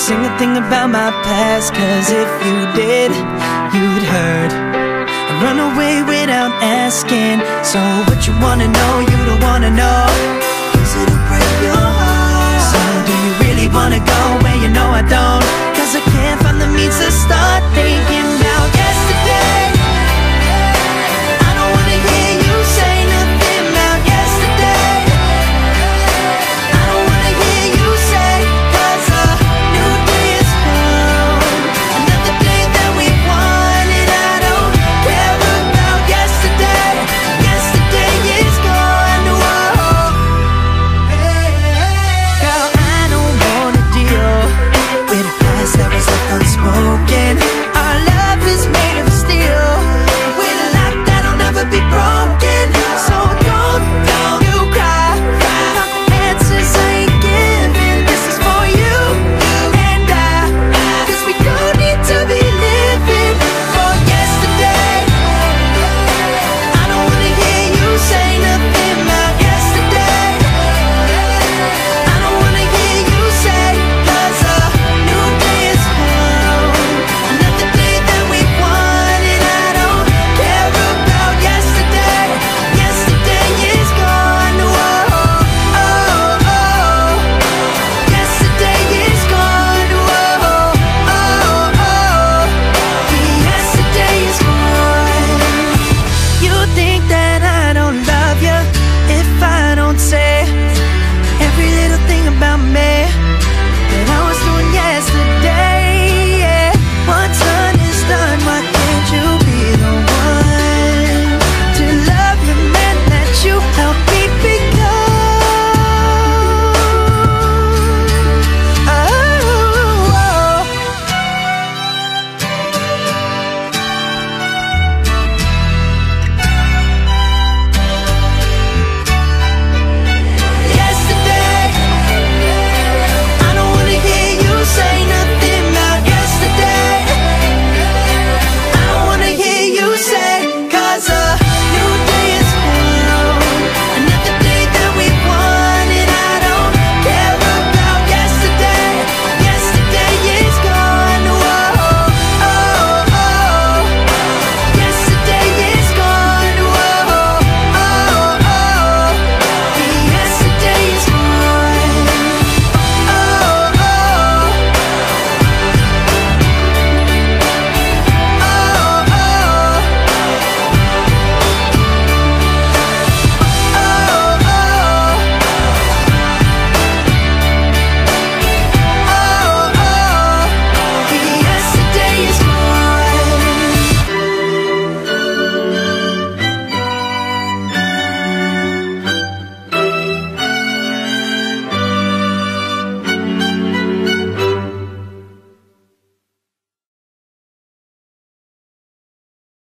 sing a thing about my past, cause if you did, you'd hurt and run away without asking. So what you wanna know, you don't wanna know, is it'll break your heart. So do you really wanna go where you know I don't? Cause I can't find the means to start thinking about